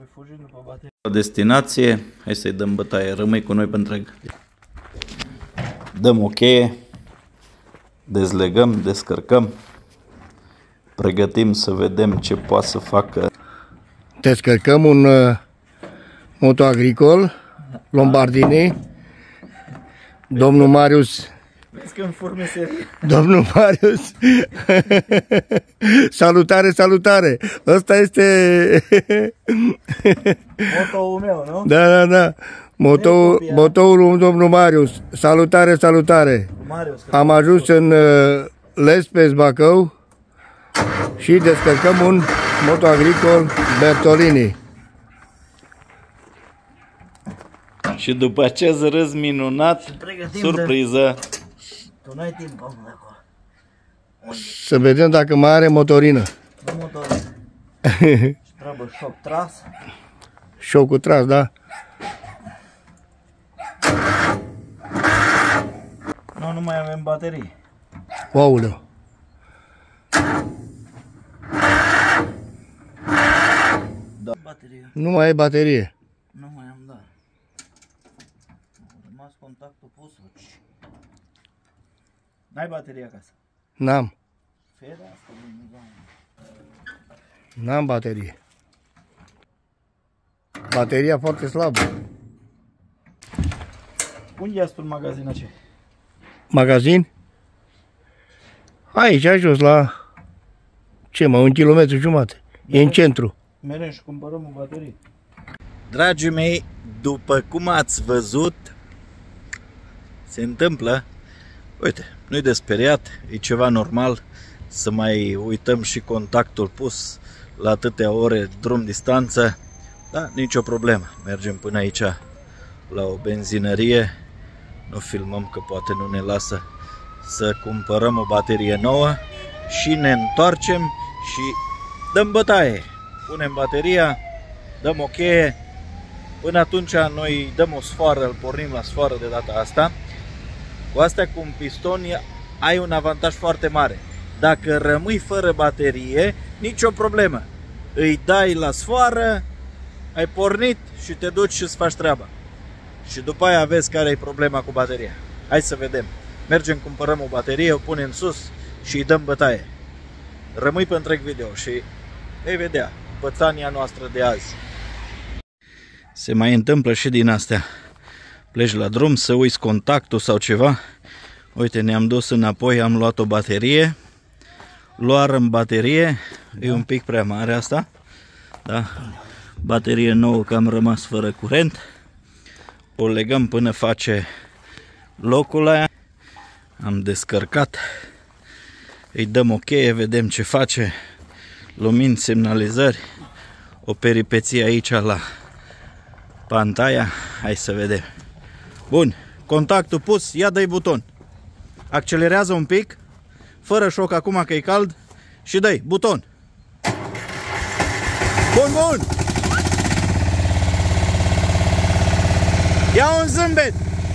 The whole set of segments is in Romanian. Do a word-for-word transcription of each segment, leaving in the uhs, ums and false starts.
fugim după baterie. Destinație, hai să-i dăm bătaie, rămâi cu noi pe întreg. Dăm o cheie, dezlegăm, descărcăm, pregătim să vedem ce poate să facă. Descărcăm un uh, moto agricol, Lombardini, domnul Marius. Vezi că în forme serie. Domnul Marius, salutare, salutare, ăsta este Motoul meu, nu? Da, da, da, motoul, motoul domnul Marius, salutare, salutare. Marius, am ajuns în uh, Lespes, Bacău și descărcăm un moto agricol Bertolini. Și după acest râs minunat, surpriză. De... Tu n-ai timp, omul de acolo. Să vedem dacă mai are motorină. Nu motorină. Și trebuie șoc tras. Șocul tras, da? Nu, nu mai avem baterii. Aoleu. Da. Baterie. Nu mai ai baterie. Nu mai am, da. A rămas contactul pus. N-ai baterie acasă? N-am. Fede asta, N-am baterie. Bateria foarte slabă. Unde ai tu în magazin aceea? Magazin? Aici ai jos la... Ce mă, un kilometru jumate. E în centru. Merem și cumpărăm o baterie. Dragii mei, după cum ați văzut, se întâmplă, uite, nu-i de speriat, e ceva normal să mai uităm și contactul pus la atâtea ore drum distanță, da, nicio problemă, mergem până aici la o benzinărie, nu filmăm că poate nu ne lasă să cumpărăm o baterie nouă și ne întoarcem și dăm bătaie, punem bateria, dăm o cheie. Până atunci noi dăm o sfoară, îl pornim la sfoară de data asta. Cu astea cu un piston ai un avantaj foarte mare. Dacă rămâi fără baterie, nicio problemă. Îi dai la sfoară, ai pornit și te duci și îți faci treaba. Și după aia vezi care e problema cu bateria. Hai să vedem. Mergem, cumpărăm o baterie, o punem sus și îi dăm bătaie. Rămâi pe întreg video și vei vedea pățania noastră de azi. Se mai întâmplă și din astea. Pleci la drum să uiți contactul sau ceva. Uite, ne-am dus înapoi, am luat o baterie. Luarăm baterie, da. E un pic prea mare asta. Da? Baterie nouă că am rămas fără curent. O legăm până face locul aia. Am descărcat. Îi dăm o cheie, vedem ce face. Lumini, semnalizări. O peripeție aici la pantaia, hai să vedem. Bun, contactul pus, ia dă-i buton. Accelerează un pic, fără șoc acum că e cald și dă-i buton. Bun, bun. Ia un zâmbet.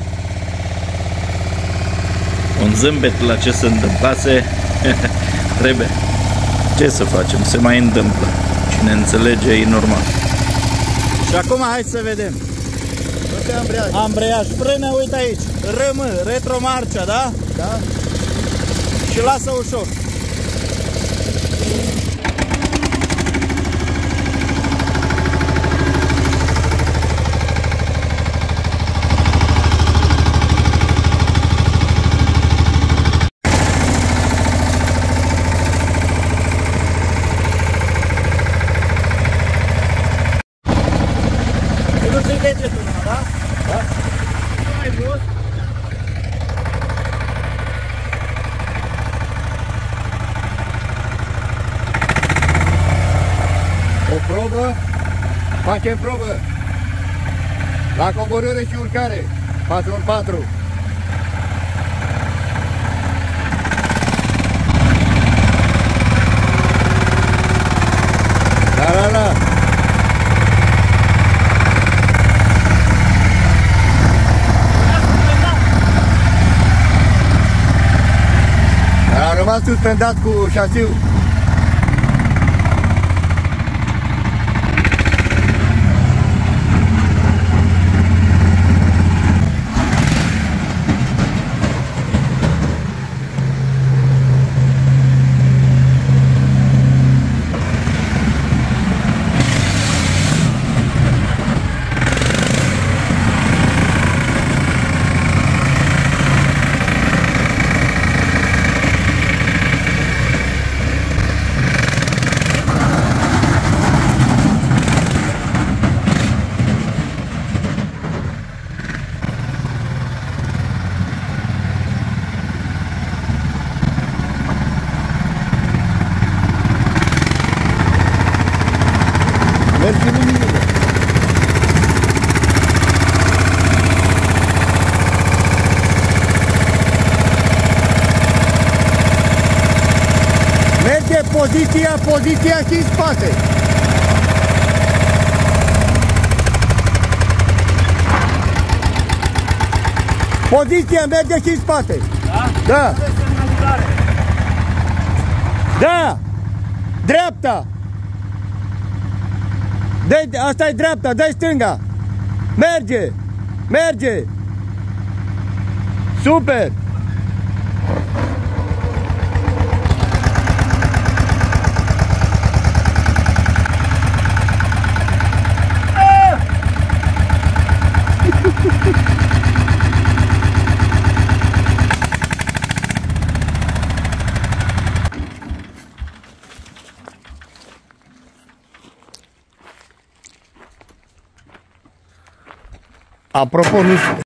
Un zâmbet la ce se întâmplase. Trebuie. Ce să facem? Se mai întâmplă. Cine înțelege e normal. Și acum hai să vedem. Ambreiaj. Ambreiaj, frână, uite aici. R M, retromarcea, da? Da. Și lasă ușor. O probă, facem probă. La coborâre și urcare, patru ori patru. La la la. A rămas suspendat cu șasiul. poziția, poziția și în spate. Poziția merge și în spate. Da? Da. Da. Dreapta. Dă-i, asta e dreapta, dă-i stânga. Merge. Merge. Super. Apropo, nu